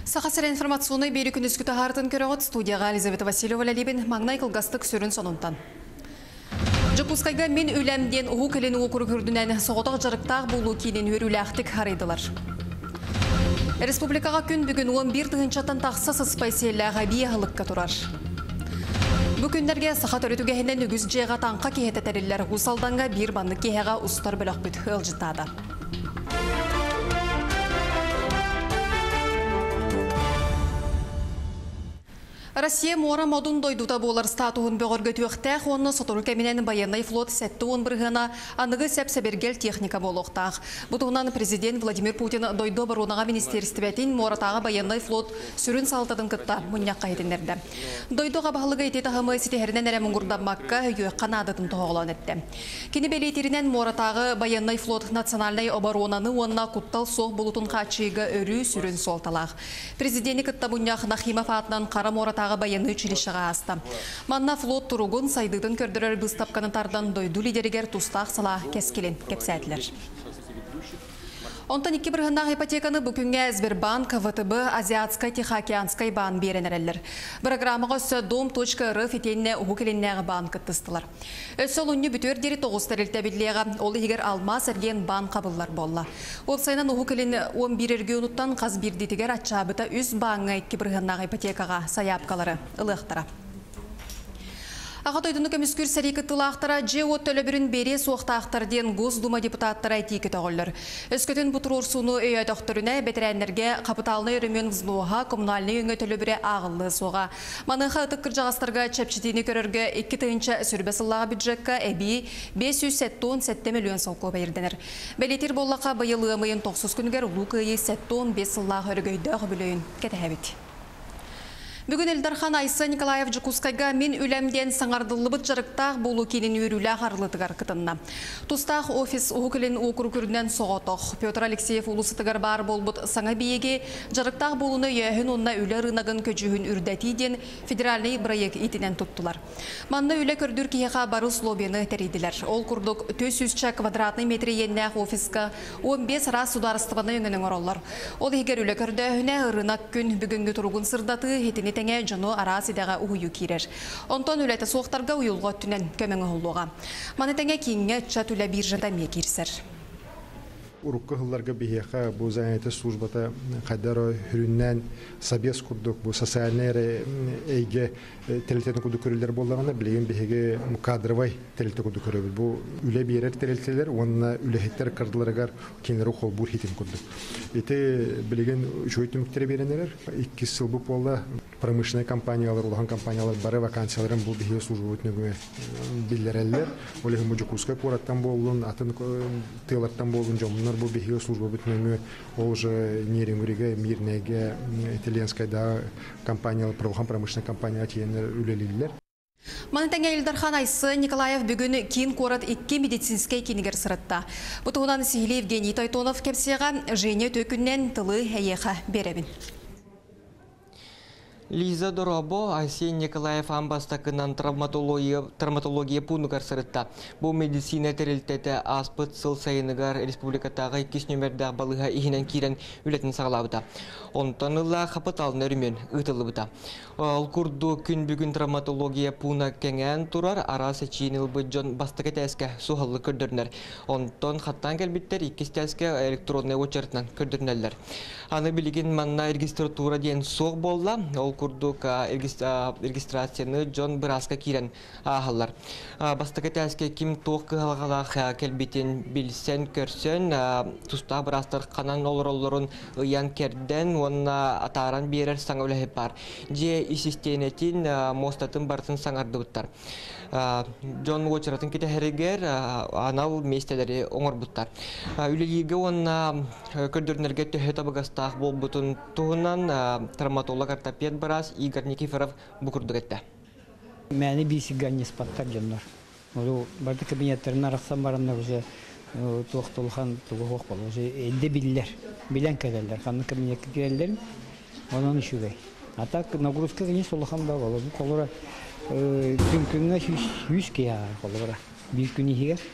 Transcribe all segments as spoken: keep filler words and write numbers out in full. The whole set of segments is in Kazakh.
Сақасыр информационный бері күніскі тағартын көріғыт студияға Елизавета Васильева Лалибин маңнай қылғастық сүрін сонунтан. Жапускайға мен өләмден ұғы кілін оқыры көрдінен соғытақ жарықтақ болу кейінен өрілі ақтық харайдылар. Республикаға күн бүгін он бір тұғыншаттан тақса сыспайселі ғабия ғылыққа тұрар. Бүкіндерге сақат өрітуге хенен үгіз жеға таңқа кейеті тәрелер ғусалданға бір банды кейеға ұстар білік бүт ғылжытады. Россия мора модун дойдута болар статуын бөгөргө түөктәк, онны сотуру кеминен военный флот сәтті он бірғына анығы сәп-сәбергел техника болуқтақ. Бұтығынан президент Владимир Путин дойду барунаға министерстветін моратағы военный флот сүрін салтадың кытта мұньяққа етіндерді. Дойдуға бағылығы ететі ғымы сетехерінен әрі мұңғырдамаққа үйе қанадытын тоғылан етті. Кені белетерінен моратағы военный флот национальный оборонаны онна куттал соқ болутын қачыйғы өрі сүрін солталақ. Президенті кытта бұньяқ Нахимов атынан қара моратағы баяны училищаға асты. Манна флот тұруғын сайдыдың көрдірер бұстапқанытардан дойду лидерігер тұстақ сала кескелен кепсәтілер. Онтан екі бірғындағы ипотеканы бүкінге Сбербанк, ВТБ, Азиатскай, Тихоокеанскай бан беренерелер. Программаға өсі дом точка эр фетеніне ұғыкеленнегі банк тұстылар. Өсі олынны бүтөр дері тоғыз тәрілті білеға, олы егер алма сәрген бан қабыллар болла. Ол сайынан ұғыкелені он бірерге ұнуттан қаз бірдетігер атшабыта үз баңы екі бірғындағы ипотекаға саяпқалары ұлықтыра. Ағат ойдыны көміскүр сәрекет тылақтара жео төлөбірін бере соқтақтарден Госдума депутаттары әйтейкі тоғылыр. Өскөтін бұтыр орсуны өй өтіқтіріне бетерәнлерге қапыталыны өрімен взлуға коммунальны өңі төлөбірі ағылы соға. Маныға ұтыққыр жағастырға чәпчетіні көрірге екі түйінші сүрбесіллаға бюджетка әбей бес жүз сексен жеті миллион солқы байырденір. Бәлетер боллақа байылы ұмайын тоқсыз күнгер ұлықы сексен бес сыллаға өргөйді ғыбілейін кәтәбіт. Бүгін Элдархан Айсы Николаев Жукускайға мен үләмден саңардылыбыт жарықтақ болу кенін өрілі ғарлытығар кытынна. Тустақ офис ұғықылын оқыр көрінен соғатық. Петр Алексеев ұлысытығар бар болбыт саңа бейеге жарықтақ болуны үйәхін онна үлі рынағын көжігін үрдәтейден федеральный проект етінен тұттылар. Манны үлі көрдір кейеға бары слобені тәрейділер. Ол күрдік төрт жүз квадратный метр еннәқ офиска он бес раз сударыстығаны өңінің оралар. Ол егер үлі көрдіғіне рынақ күн бүгінгі тұрғын сырдаты етіне тәңе жону арасыдаға ұйы керер. Онтон үләті соқтарға ұйылға түнен көмеңі ұлуға. Маны тәңе кейінге чат үлі бір жада ме керсер. Урукка хылларга бихеха бу занятие службата кадары хүрүннән собес курдук бу социальный эйге телетен курдук көрүлөр болганына билген бихеге кадровый телетен курдук көрөбүл бу үле берер телетелер онна үлехеттер кырдыларгар кенери хол бур хитин курдук эте билген жөйтүмүктер беренелер эки жыл бу болла промышленный компаниялар улган компаниялар бары вакансияларын бу бихе служба өтнөгө биллерелер олег мужикуска кораттан болдун атын тылаттан болдун жомун бу бихе служба бүтнөгө ол же нереңгүрегө мирнеге итальянская компания прохан промышленная компания тиенер үлелилер. Манытаңа Элдархан Айсы Николаев бүгін кейін корат икки медицинскай кенігер сырытта. Бұтығынан Сихиле Евгений Тайтонов кепсеға жене төкіннен тылы әйеға беребін. Лиза Доробо, Айсен Николаев амбастакынан травматология, травматология пунугар сырытта. Бұл медицина терилтеті аспыт сыл сайыныгар республикатағы иккис нөмерді балыға ихінен кирен үлетін сағалабыда. Онтанылла қапыталын өрімен ұтылыбыда. Ол күрді күн бүгін травматология пуна кәңән тұрар арасы чиінил бұджон бастықы тәске суғылы көрдірнер. Онтан қаттан кәлбіттер иккис тәске электронный очертынан көрдірнелер. Аны білген манна регистратура ден соқ болла, ол күрдік регистрацияны жон бұраска кирен ағалар. Бастықы тәске кім тоқ қығалғалақ кәлбетін білсен көрсен, тұста бұрастар қанан олыр-олырын ұян керден, онна атаран берер саңа өлі бар. Же истенетін мостатын бартын саңарды бұттар. Джон Уочератын кете херегер анал местелері оңыр бұттар. Үлелігі онна көрдірнерге төхе табығастақ бол бұтын туғынан травматолог ортопед барас Игорь Никифоров бұқырды кетті. Мәні бейсі ғанне спаттар жонлар. Барды кабинеттерін арақсан барынна уже туақтолған туғы оқ бол. Уже әлде білілер, білен кәлелер. Қанны кабинетке кәлелерін, онын үшігей. А так нагрузка ғанне солыған да бол. Қолыра күн күнге жүз кея қолыра. Bir gün егер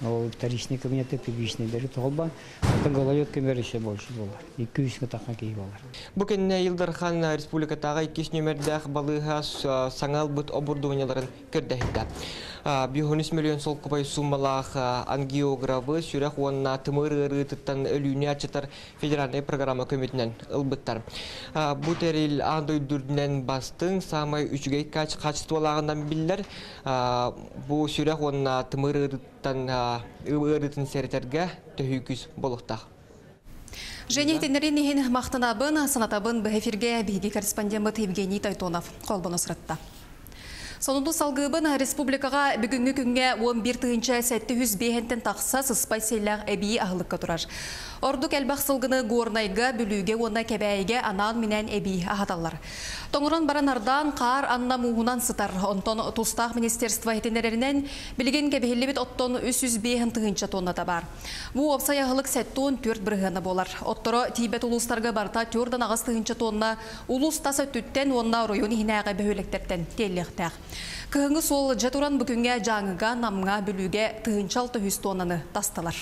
ол вторичный кабинеты первичныйдары толбан. Это головет камер еще больше было. И күйіскі таққа кей болар. Бу кенне Йылдархан республикатагы икки нөмердәх балыга саңал бут оборудованияларын көрдәһидә. Бюхонис миллион сол кубай суммалах ангиографы сүрәк уанна тымырыры тыттан өлүне ачытар федеральный программа көмитинен ылбыттар. Бу терил андой дүрдүнен бастың самай үчүгей кач качтылагынан биллер. Бу сүрәк уанна тымырырыттан ырытын сертерге төһүкүс болуктак. Жене тенеринен мактанабын, санатабын бэфирге биги корреспондент Евгений Тайтонов колбону сырытта. Сонунду салгыбын республикага бүгүнгү күнгө он бир тыгынча сәтті жүз бейхентен тақса сыспай селләг әбейі ағылыққа тұрар. Ордук әлбақ сылгыны горнайга, бүлüге, онна кәбәйге анан менен әбейі ағаталар. Тоңырын баранардан қар анна муғунан сытар. Онтон тустақ министерства етенерінен білген кәбәйелі бет оттон үч жүз бейхен тыгынча тонната бар. Бу опсай ағылық сәттуын төрт бірғаны болар. Отторо Тибет улустарға барта төрдан ағыз тыгынча тонна улус тасы түттен онна районы хинәға бөхөліктерден теллектәқ. Кыһыңы сол жатуран бүгінге жаңыға намға бүлüге тыгынчалты жүз тоннаны тасталар.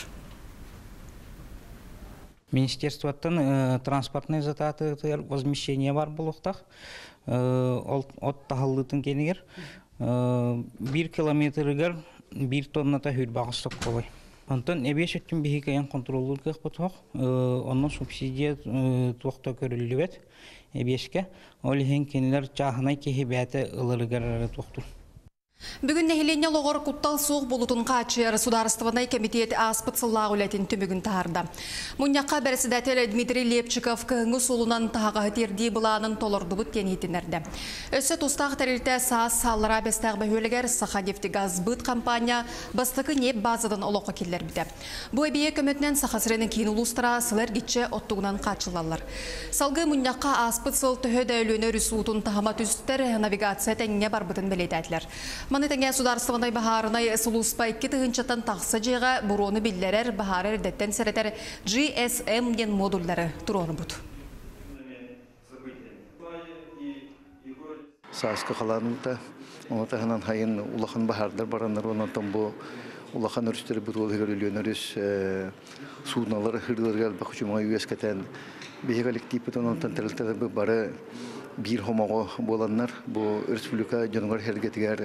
Министерствоттан транспортный зататы возмещение бар болуқтақ. От тағылытын кенігер. Bir километрігер bir тонната хүр бағыстық қолай. Онтан әбеш өттін бейі кәйін контроллыр кәк бұтық. Онын субсидия туақта көрілі бәт әбешке. Ол ең кенілер чағынай кеге бәті ұлырығар туақтыр. Бүгін нәхилене лоғыр құттал соқ болутын қачыр Сударыстыванай комитет аспыт сыллағы үләтін түмігін тағырда. Мұняққа бәрсідәтел Дмитрий Лепчиков кіңгі солынан тағы терді бұланын толырды бұт кенетінерді. Өсі тұстақ тәрілті саас салыра бәстәғ бәхөлігер Сахадевті газбыт компания бастықы неп базадан олыққа келер біді. Бұл әбейе көметінен Сахасырының кейін ұлыстыра сылар кетші оттығынан қачылалар. Салғы мұняққа аспыт сыл түхі дәуліні рүсуытын тағамат үстер навигация тәңіне бар бұтын бәлетәділер. Манытаңа Сударыстыванай бахарынай сулуспай кетігіншаттан тақсы жеға бұроны білдерер бахар әрдеттен сәретер джи эс эм ген модульдары тұроны бұд. Саасқы қаланыңда, оңата ғанан хайын улахан бахардар барандар, онантан бұл улахан өрістері бұд ол егер өріс суыналары хырдыларға бақы жүміға үйескетен бейі коллективі онантан тәрілтері бары bir homogo bolanlar bu Respublika Jangar hergetger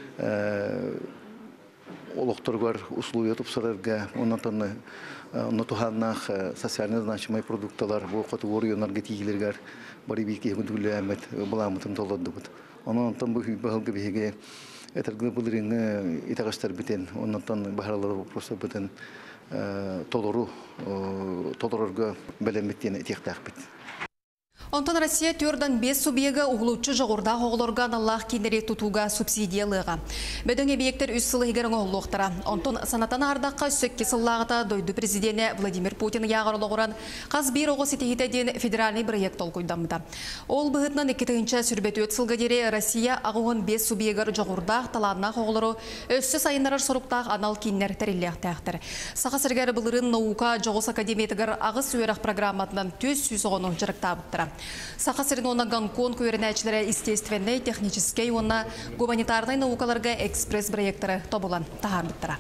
olukturgar usluya topsararga ondan notuhannak sosyal значимый продуктлар bu kategoriyalarga tigilerger bari bir ki gündülemet bulamıtım doladı bu. Ondan bu bahılgı bihege etergü bulurun itagaşlar biten ondan baharalar prosta biten toloru tolorga belemettiğine ihtiyaç bit. Онтан Россия төрдан бес субъега углучу жоғырда оғылорган Аллах кенері тұтуға субсидиялыға. Бөдің әбейектер үс сылы егерін оғылуқтыра. Онтан санатан ардаққа сөкке сыллағыта дойду президенті Владимир Путин яғырылы ғыран қаз бір оғы сетехетеден федеральный проект ол көйдамыда. Ол бұғытнан екетігінші сүрбет өт сылға дере Россия ағуын бес субъегар жоғырдақ таланна оғылыру өссі сайынарар сұрықтақ анал кейінер тәреліяқ тәқтір. Сақа сіргәрі бұлырын наука жоғыс академиятығар ағыз өйрақ программатынан төз сүйіз оғыны жырықта бұттыра. Сахасырын онаган кон көйренәчілері естественный, технический, онна гуманитарный наукаларға экспресс-проекторы тобылан тағар бұттыра.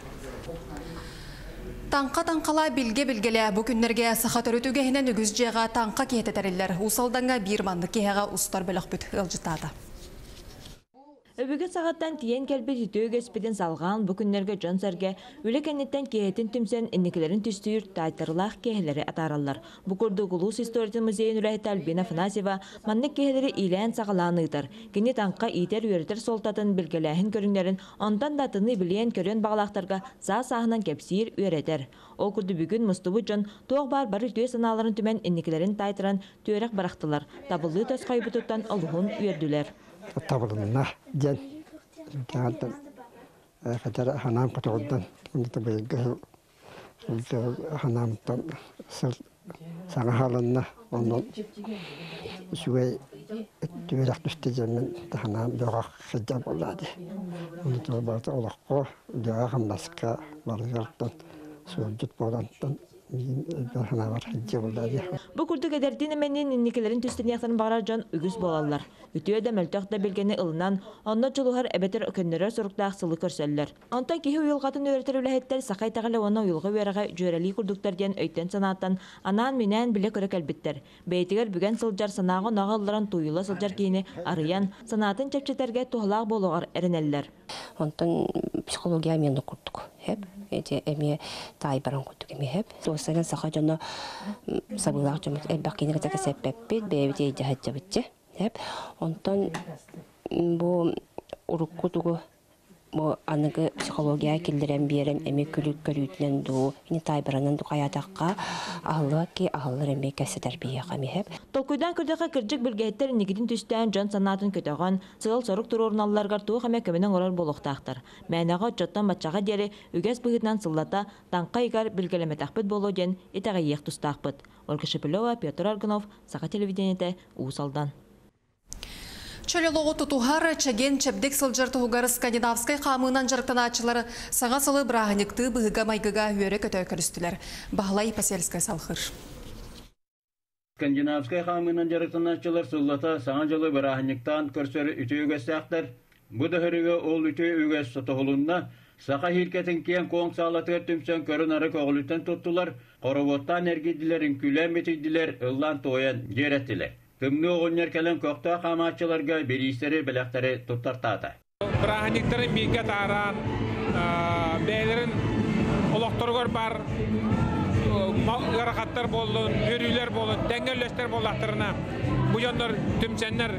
Танқа-танқала білге-білгелі бүкіндерге сақа төрітугейінен үгіз жеға танқа кейтетәрелер. Усалданға бір манды кейіға ұстар бөлік бүт ұлжытады. Өбігі сағаттан тиен кәлбет үтөөгеспеден салған бүкіндерге жон сәрге үлі кәнеттен кейетін түмсен иннекелерін түстүйір тайтырылақ кейлері атаралар. Бұқырды Гулус история музейін үләйті Альбина Фанасева маннық кейлері иләйін сағаланығдар. Кені танқа итер үйретер солтатын білгеләхін көріңлерін ондан датыны білейін көрін бағалақтарға за сағынан кәпсейір үйретер. Ол күрді бүгін мұстыбы жон тоқ бар бары төе саналарын түмен иннекелерін тайтыран түйерек барақтылар. Табылы төс қайбытыттан ұлғын үйерділер. Табылына ден жаңадан қатар ханам құтығыдан күнді бәйгі ханамтан саңа халынна онын сүгей түйерек түсті жемін ханам доғақ қыджа болады. Оны тұр барды олаққо доға қамнасыққа барығырттан суыржыт болантан Хана бар хиджи булды. Бу курдук эдердин эменин инникелерин түстенияктан барар жан үгүс болалар. Үтүө да мөлтөк да билгени ылынан, онно жолухар эбетер өкөннөрөр суруктаак сылы көрсөллөр. Онтон кихи уюлгатын өретер үлэхеттер сакай тагылы оны уюлга уярага жөрели курдуктар диен өйттен санааттан анан мүнән биле көрө келбиттер. Бейтигер бүгөн сылжар санаагы нагылларын туюла сылжар кийини арыян санаатын чепчетерге тухлаак болугар эренеллер. Онтон психология мен курдук. Хеп эти эми тай баран курдук эми хеп. Сосаган саха жана сабылак жана элбаккине кете сеппеппит бебите жахачабытчы. Хеп онтон бу уруккутугу бу аныгы психология килдерен берем эми күлүк көрүтүнөн ду ини тайбаранын ду каятакка ахлы ки ахлы эми кесетер бие камихеп толкуйдан көрдөкө кыржык билгеттер нигидин түстөн жон санаатын көтөгөн сыл сорук турурналларга туу хаме көмөнөн орор болуктактар мәнага жоттон бачага дери үгөс быгытынан сыллата таңкайгар билгелеметакпыт болуу ден итагайык тустакпыт. Ольга Шепелова, Петр Аргунов, Саха телевидениете, Усалдан. Чөлелоғы тұтуғар чәген чәбдек сылжар тұғығары скандинавскай қамынан жарықтанатшылары саңа сылы брағаникты бұғыға майгыға үйері көті көрістілер. Бағлай Пасельскай салқыр. Скандинавскай қамынан жарықтанатшылар сыллата саңа жылы брағаниктан көрсері үті өгестіяқтар. Бұды хүрігі ол үті өгес тұтығылында сақа хилкетін кен коң сағалатығыр түмсен көрін ары көғылыттен тұттылар, қорывоттан әргеділерін күлән метейділер ұллан тойын жереттілер. Кымны оғынер кәлін көқта қаматшыларға берістері біләқтері тұттартады. Браханиктарын бейге таран, бәйлерін олықтырғыр бар, ғарақаттар болын, үрілер болын, дәңгерлестер болақтырына bu yönler tümsenler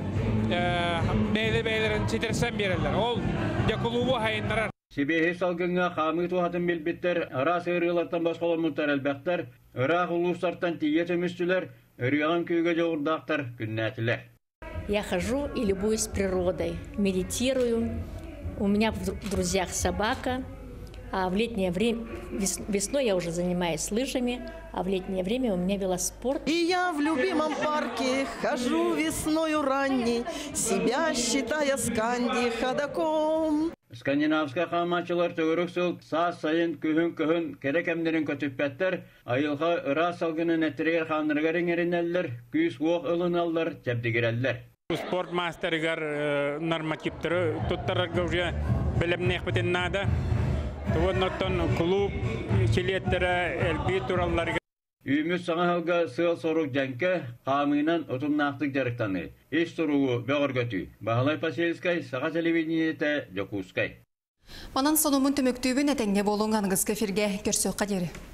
beyli beylerin çitirsen verirler. Ol ya kulubu hayınlar. Sibehi salgınga qamı tuhatın bilbitler, ara sığırılardan başqalamıntlar elbəklər, Irak uluslardan tiyetemüstüler, Üriyağın köyge жоғырдақтар күннәтілер. Я хожу и любуюсь природой, медитирую. У меня в друзьях собака. А в летнее время, весной я уже занимаюсь лыжами, а в летнее время у меня велоспорт. И я в любимом парке хожу весною ранней, себя считая сканди ходаком. Скандинавская қаматшылар төгірік сыл саас сайын күхін-күхін керекемдерін көтіппәттер, айылға ыра салғының әттірегер қанырғар еңерінәлілер, күйіс оқ ылыналар, тәбдігерәлілер. Спорт мастерігер нормативтері тұттарарға уже білімнеқ бітін нада. Туғыннаттан клуб келеттері әлбей туралларға. Үйіміз саңа халға сыл сорук жәнкі қамынан ұтымнақтық жарықтаны. Еш тұруғы бәғір көті. Бағалай Пасельскай, Саға телевидениеті Жокускай. Манан сонумун төмөктүүбүн этеңне болуңан кыз кефирге көрсөк кадери.